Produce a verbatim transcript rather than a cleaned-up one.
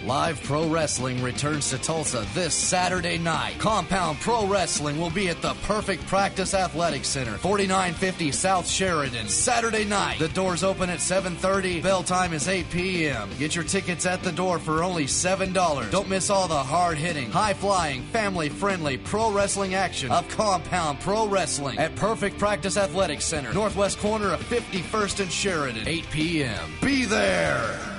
Live Pro Wrestling returns to Tulsa this Saturday night. Compound Pro Wrestling will be at the Perfect Practice Athletic Center, forty-nine fifty South Sheridan, Saturday night. The doors open at seven thirty. Bell time is eight p.m. Get your tickets at the door for only seven dollars. Don't miss all the hard-hitting, high-flying, family-friendly pro wrestling action of Compound Pro Wrestling at Perfect Practice Athletic Center, northwest corner of fifty-first and Sheridan, eight p.m. Be there!